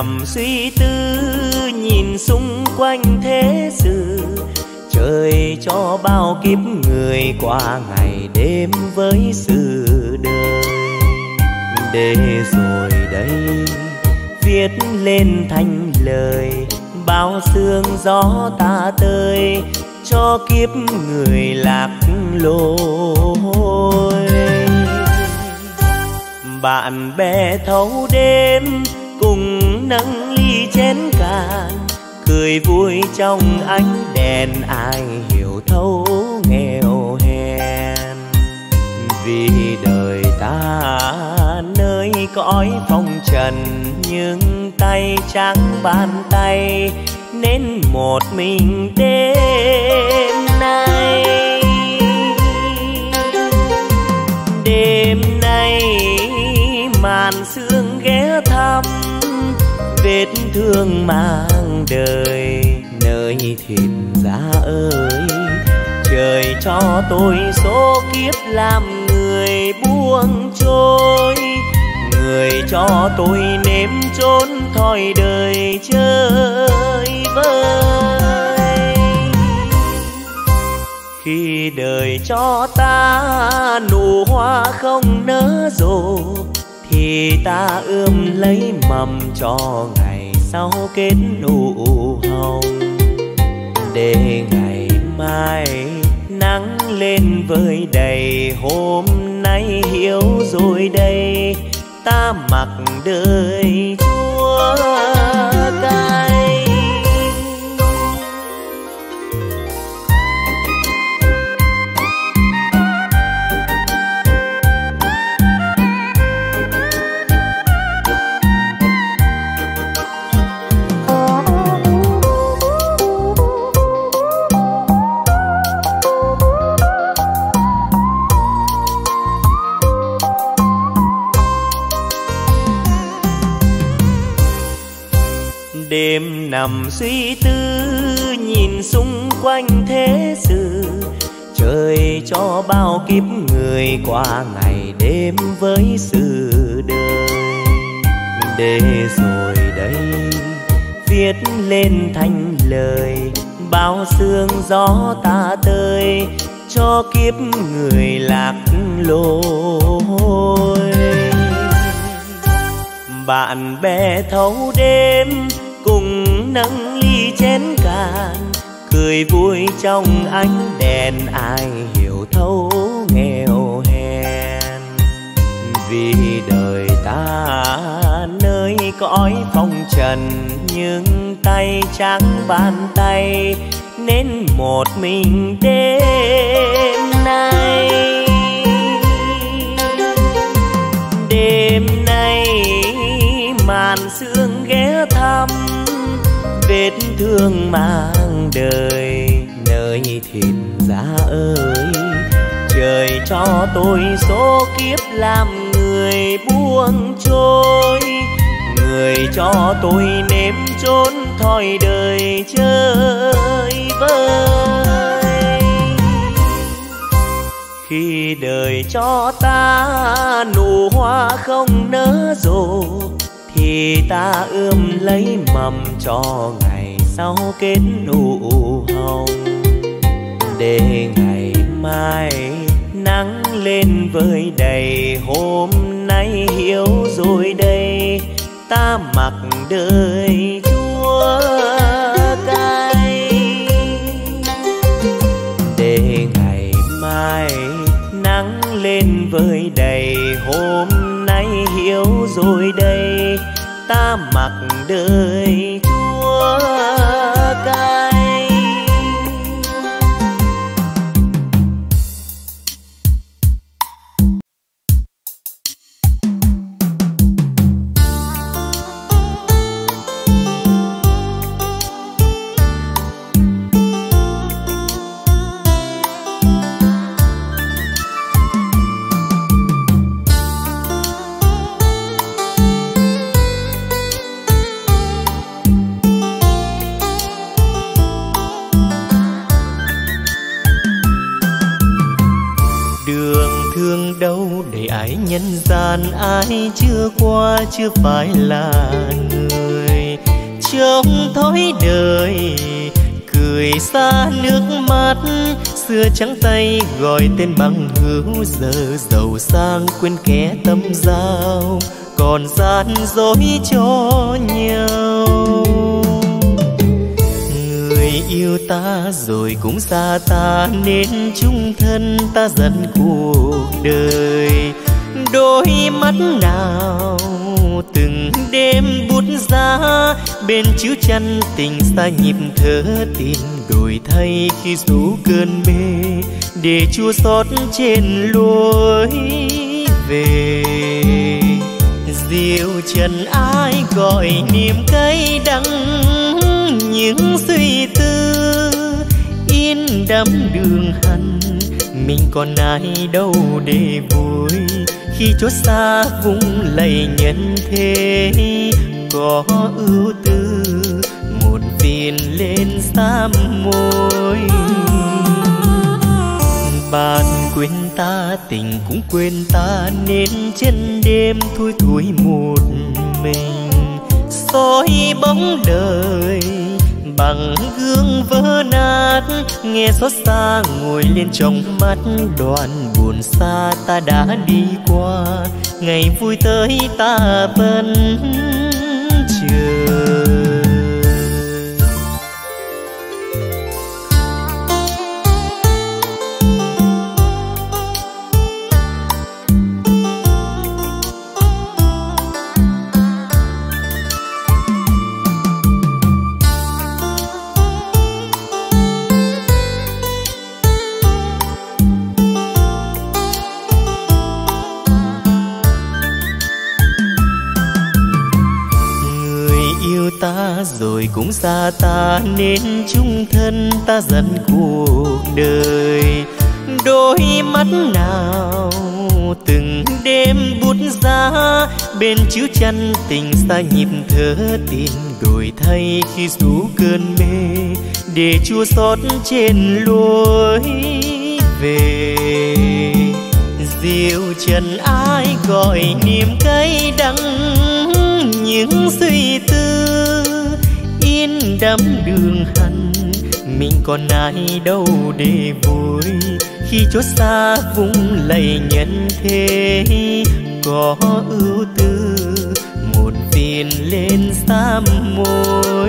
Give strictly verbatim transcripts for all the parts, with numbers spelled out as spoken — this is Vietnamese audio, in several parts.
nằm suy tư nhìn xung quanh thế sự, trời cho bao kiếp người qua ngày đêm với sự đời. Để rồi đây viết lên thành lời, bao sương gió ta tơi cho kiếp người lạc lối. Bạn bè thâu đêm cùng nâng ly chén cạn, cười vui trong ánh đèn, ai hiểu thấu nghèo hèn. Vì đời ta nơi cõi phong trần, nhưng tay trắng bàn tay nên một mình đêm nay. Đêm nay màn sương ghé thăm, vết thương mang đời nơi thịt giá ơi. Trời cho tôi số kiếp làm người buông trôi, người cho tôi nếm chốn thoi đời chơi vơi. Khi đời cho ta nụ hoa không nở rộ, thì ta ươm lấy mầm cho ngày sau kết nụ hồng. Để ngày mai nắng lên với đầy, hôm nay hiểu rồi đây ta mặc đời Chúa cay. Đêm nằm suy tư nhìn xung quanh thế sự, trời cho bao kiếp người qua ngày đêm với sự đời. Để rồi đây viết lên thành lời, bao sương gió ta tơi cho kiếp người lạc lối. Bạn bè thâu đêm cùng nâng ly chén cạn, cười vui trong ánh đèn, ai hiểu thấu nghèo hèn. Vì đời ta nơi cõi phong trần, nhưng tay trắng bàn tay nên một mình đêm nay. Đêm nay màn sương ghé thăm, vết thương mang đời nơi thịt giá ơi. Trời cho tôi số kiếp làm người buông trôi, người cho tôi nếm chốn thoi đời chơi vơi. Khi đời cho ta nụ hoa không nở rộ, thì ta ươm lấy mầm cho ngày sau kết nụ hồng. Để ngày mai nắng lên với đầy, hôm nay hiểu rồi đây ta mặc đời Chúa cay. Để ngày mai nắng lên với đầy, hôm nay hiểu rồi đây ta mặc đời Chúa cay. Nhân gian ai chưa qua chưa phải là người, trong thói đời, cười xa nước mắt. Xưa trắng tay gọi tên bằng hữu, giờ giàu sang quên kẻ tâm giao, còn gian dối cho nhau. Người yêu ta rồi cũng xa ta, nên chung thân ta dần cuộc đời. Đôi mắt nào từng đêm bút giá, bên chiếu chăn tình xa nhịp thở tin đổi thay khi rủ cơn mê, để chua xót trên lối về. Diệu trần ai gọi niềm cay đắng, những suy tư in đắm đường hằn. Mình còn ai đâu để vui, khi chốt xa vùng lầy nhân thế. Có ưu tư một phiền lên xám môi, bạn quên ta tình cũng quên ta, nên chân đêm thui thui một mình. Soi bóng đời bằng gương vỡ nát, nghe xót xa ngồi lên trong mắt. Đoạn buồn xa ta đã đi qua, ngày vui tới ta vẫn chờ. Ta rồi cũng xa ta, nên chung thân ta dần cuộc đời. Đôi mắt nào từng đêm bút giá, bên chiếu chăn tình xa nhịp thở tin đổi thay khi rủ cơn mê, để chua xót trên lối về. Diệu trần ai gọi niềm cay đắng, những suy tư in đắm đường hằn. Mình còn ai đâu để vui, khi chốt xa vùng lầy nhân thế. Có ưu tư một phiền lên xám môi,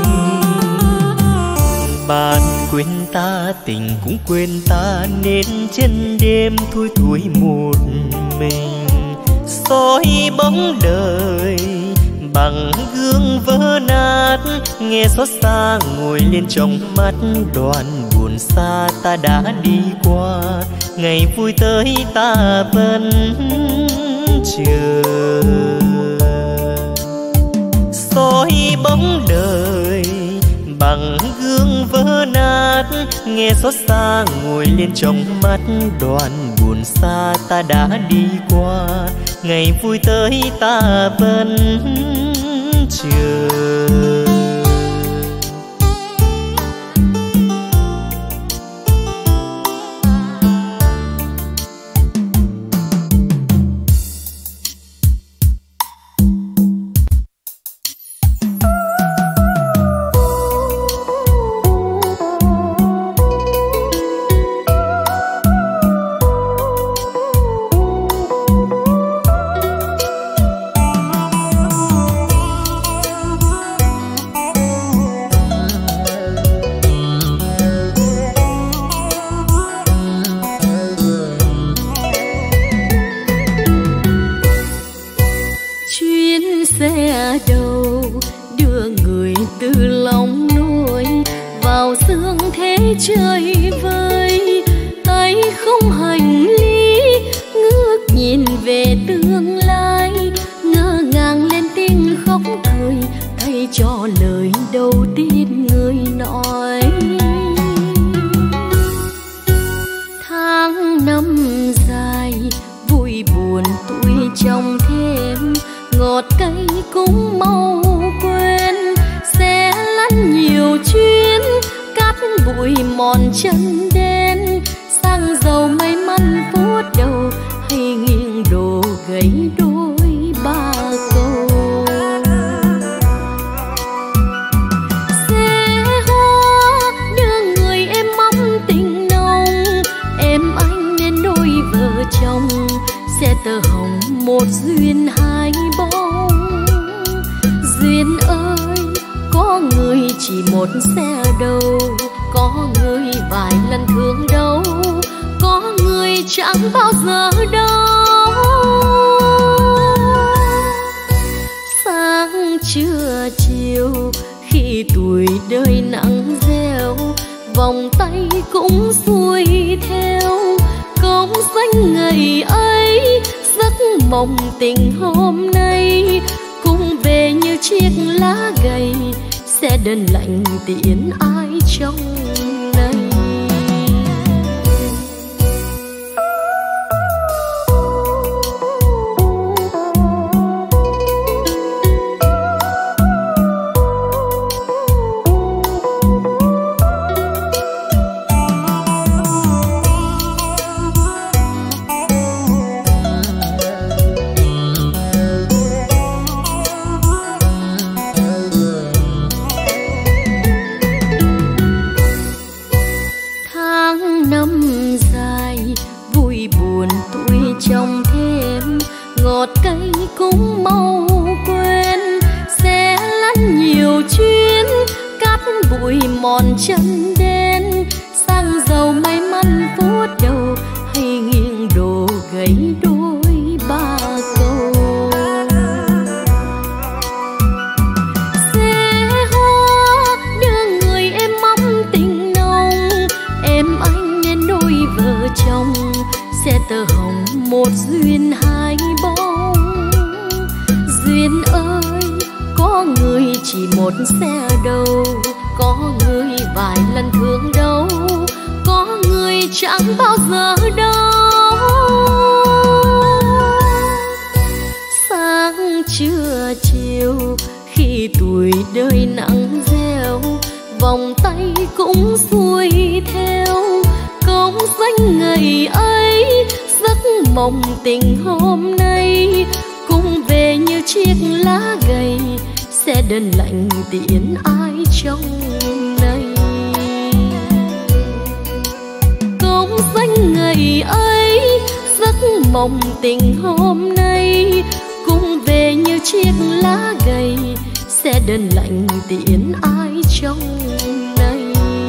bạn quên ta tình cũng quên ta, nên chân đêm thui thui một mình. Soi bóng đời bằng gương vỡ nát, nghe xót xa ngồi lên trong mắt. Đoạn buồn xa ta đã đi qua, ngày vui tới ta vẫn chờ. Soi bóng đời bằng gương vỡ nát, nghe xót xa ngồi lên trong mắt. Đoạn buồn xa ta đã đi qua, ngày vui tới ta vẫn chờ. Trời vơi tay không hành lý, ngước nhìn về tương lai, ngơ ngàng lên tiếng khóc thời, thay cho lời đầu tiên người nói. Tháng năm dài vui buồn tuổi trong thêm, ngọt cay cũng mau quên, sẽ lăn nhiều chuyến bụi mòn chân đen. Sang giàu may mắn phút đầu, hay nghiêng đổ gãy đôi ba câu. một duyên hai bóng. Duyên ơi, có người chỉ một xe đầu, có người vài lần thương đâu, có người chẳng bao giờ đâu. Sáng trưa chiều khi tuổi đời nắng gieo, vòng tay cũng xuôi theo cống xanh ngày ấy. Giấc mộng tình hôm nay cũng về như chiếc lá gầy, sẽ đơn lạnh tiễn ai trong này. Trong thêm ngọt cay cũng mau quên, sẽ lăn nhiều chuyến cát bụi mòn chân đen. Xăng dầu may mắn phút đầu hay nghiêng đổ gãy đôi ba câu. Xe hoa đưa người em mong tình nồng, em anh nên đôi vợ chồng. Xe tơ hồng một duyên hai bóng. Duyên ơi, có người chỉ một xe đầu, có người vài lần thương đâu, có người chẳng bao giờ đâu. Sáng trưa chiều khi tuổi đời nắng gieo, vòng tay cũng xuôi theo cống xanh ngày ấy. Giấc mộng tình hôm nay cũng về như chiếc lá gầy, sẽ đơn lạnh tiễn ai trong này. Cống xanh ngày ấy, giấc mộng tình hôm nay cũng về như chiếc lá gầy, sẽ đơn lạnh tiễn ai trong này.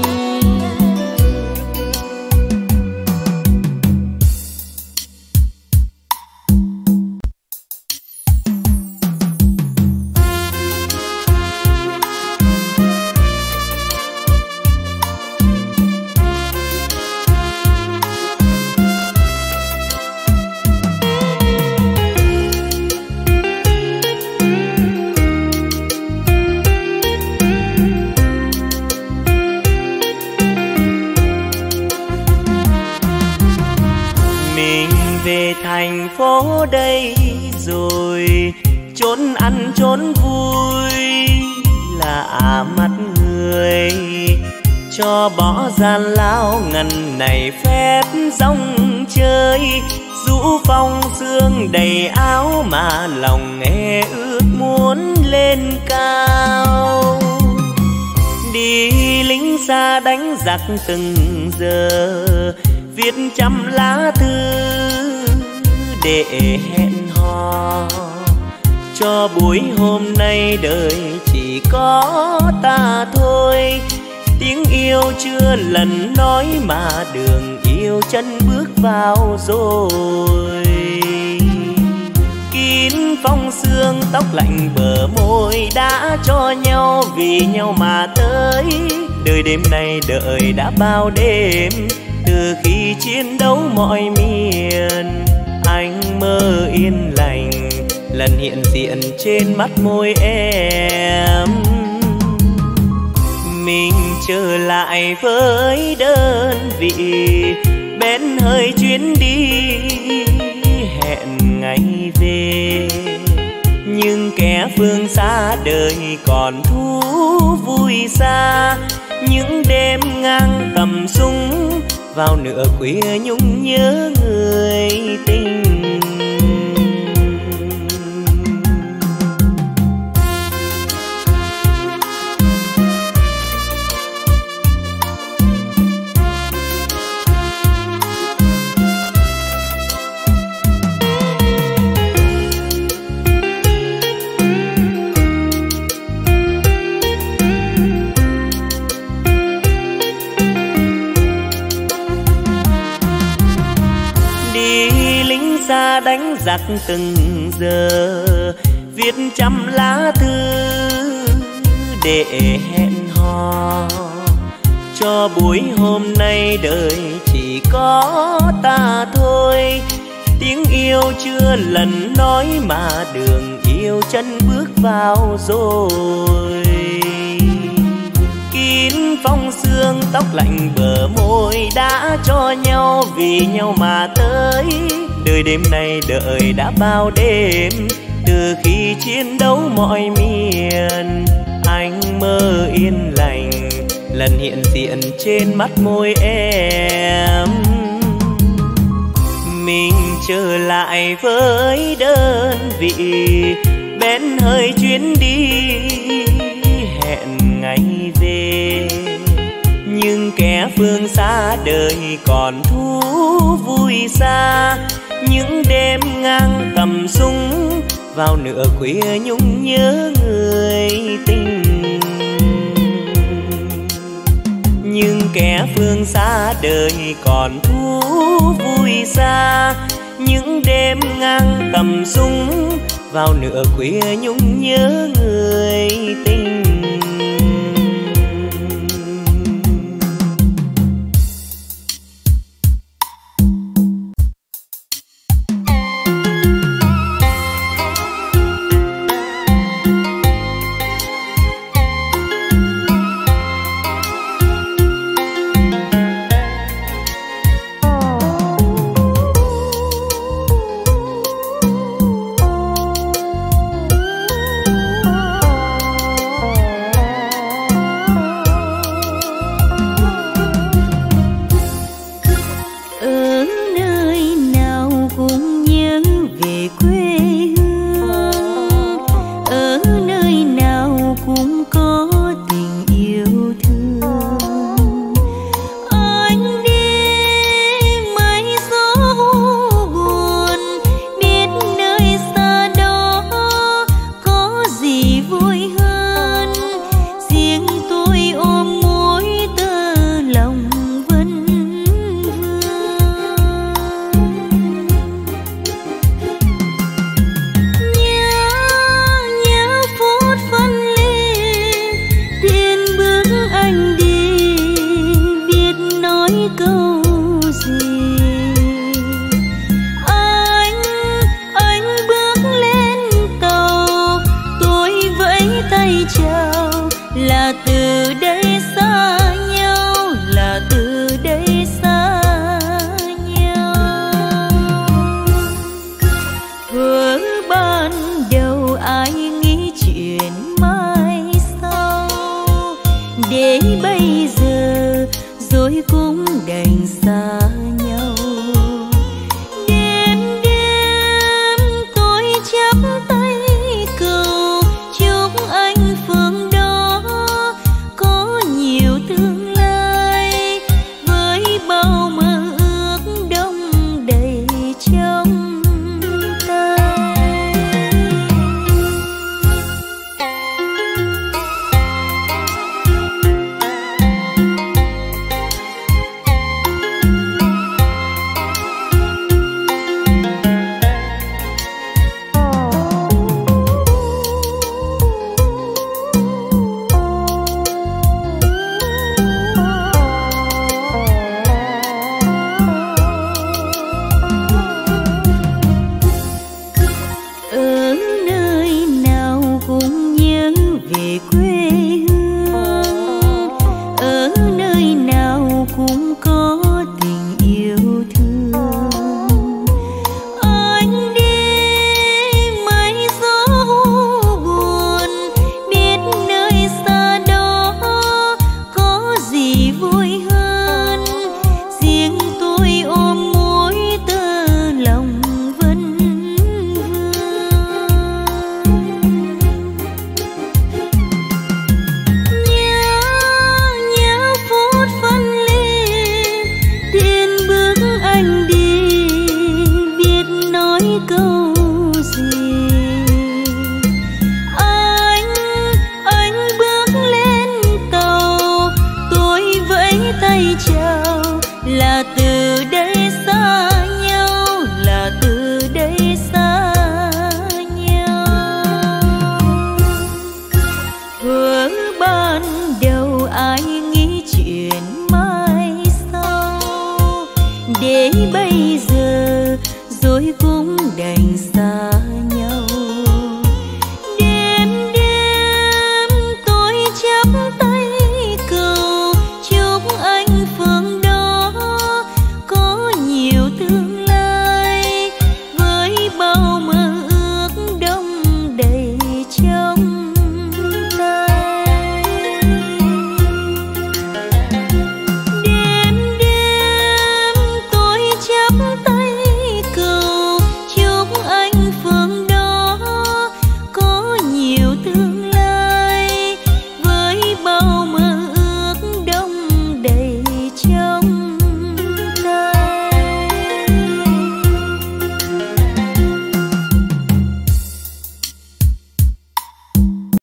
Thành phố đây rồi, trốn ăn trốn vui là à mắt người, cho bỏ gian lao ngần này phép rong chơi. Rũ phong sương đầy áo mà lòng nghe ước muốn lên cao. Đi lính xa đánh giặc từng giờ, viết trăm lá thư để hẹn hò. Cho buổi hôm nay đời chỉ có ta thôi, tiếng yêu chưa lần nói mà đường yêu chân bước vào rồi. Kín phong sương tóc lạnh bờ môi đã cho nhau vì nhau mà tới. Đời đêm nay đợi đã bao đêm, từ khi chiến đấu mọi miền. Anh mơ yên lành lần hiện diện trên mắt môi em. Mình trở lại với đơn vị, bén hơi chuyến đi hẹn ngày về. Nhưng kẻ phương xa đời còn thú vui xa, những đêm ngang tầm súng vào nửa khuya nhung nhớ người tình. dặc từng giờ, viết trăm lá thư để hẹn hò. Cho buổi hôm nay đời chỉ có ta thôi, tiếng yêu chưa lần nói mà đường yêu chân bước vào rồi. Kín phong sương tóc lạnh bờ môi đã cho nhau vì nhau mà tới. Đời đêm nay đợi đã bao đêm, từ khi chiến đấu mọi miền. Anh mơ yên lành lần hiện diện trên mắt môi em. Mình trở lại với đơn vị, bén hơi chuyến đi hẹn ngày về. Nhưng kẻ phương xa đời còn thú vui xa, những đêm ngang cầm súng vào nửa khuya nhung nhớ người tình. Nhưng kẻ phương xa đời còn thú vui xa, những đêm ngang cầm súng vào nửa khuya nhung nhớ người tình. bên đời.